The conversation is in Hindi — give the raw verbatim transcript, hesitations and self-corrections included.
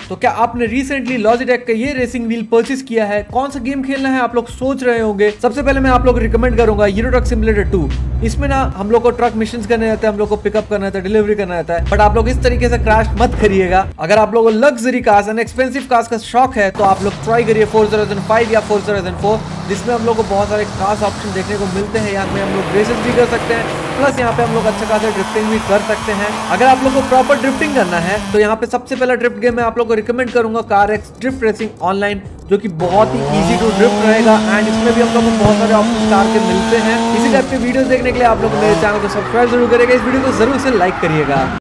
तो क्या आपने रिसेंटली लॉजिटेक का ये रेसिंग व्हील परचेस किया है? कौन सा गेम खेलना है आप लोग सोच रहे होंगे। सबसे पहले मैं आप लोग को रिकमेंड करूंगा यूरो ट्रक सिमुलेटर टू। इसमें ना हम लोग को ट्रक मिशंस करने रहते हैं, हम लोग को पिकअप करना रहता है, डिलीवरी करना रहता है। बट आप लोग इस तरीके से क्रैश मत करिएगा। अगर आप लोगों को luxury cars and expensive cars का शौक है तो आप लोग ट्राई करिए फोर्जा फाइव या फोर्जा फोर, जिसमें हम लोग को बहुत सारे कार्स ऑप्शन देखने को मिलते हैं। यहाँ पे हम लोग रेसेस भी कर सकते हैं, प्लस यहाँ पे हम लोग अच्छा खासा ड्रिफ्टिंग भी कर सकते हैं। अगर आप लोग को प्रॉपर ड्रिफ्टिंग करना है तो यहाँ पे सबसे पहला ड्रिफ्ट गेम मैं आप लोग को रिकमेंड करूंगा car X drift racing online, जो कि बहुत ही इजी टू ड्रिफ्ट रहेगा एंड इसमें भी हम लोग को बहुत सारे ऑप्शन कार के मिलते हैं। इसी टाइप के वीडियोस देखने के लिए आप लोग मेरे चैनल को सब्सक्राइब जरूर करिएगा, इस वीडियो को जरूर से लाइक करिएगा।